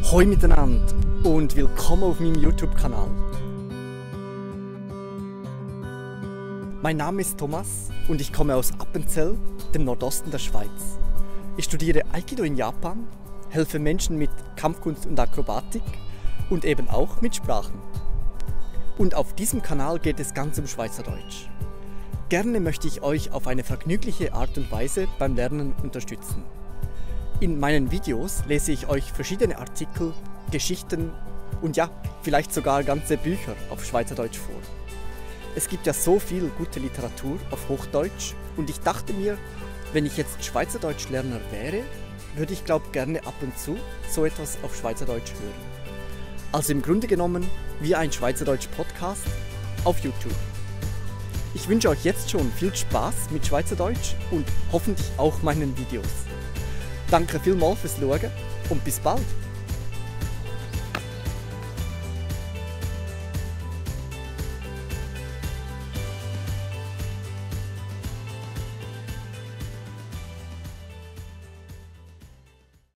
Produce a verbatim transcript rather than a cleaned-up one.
Hoi miteinander und willkommen auf meinem YouTube-Kanal. Mein Name ist Thomas und ich komme aus Appenzell, dem Nordosten der Schweiz. Ich studiere Aikido in Japan, helfe Menschen mit Kampfkunst und Akrobatik und eben auch mit Sprachen. Und auf diesem Kanal geht es ganz um Schweizerdeutsch. Gerne möchte ich euch auf eine vergnügliche Art und Weise beim Lernen unterstützen. In meinen Videos lese ich euch verschiedene Artikel, Geschichten und ja, vielleicht sogar ganze Bücher auf Schweizerdeutsch vor. Es gibt ja so viel gute Literatur auf Hochdeutsch und ich dachte mir, wenn ich jetzt Schweizerdeutschlerner wäre, würde ich glaube gerne ab und zu so etwas auf Schweizerdeutsch hören. Also im Grunde genommen wie ein Schweizerdeutsch-Podcast auf YouTube. Ich wünsche euch jetzt schon viel Spaß mit Schweizerdeutsch und hoffentlich auch meinen Videos. Danke vielmals fürs Schauen und bis bald!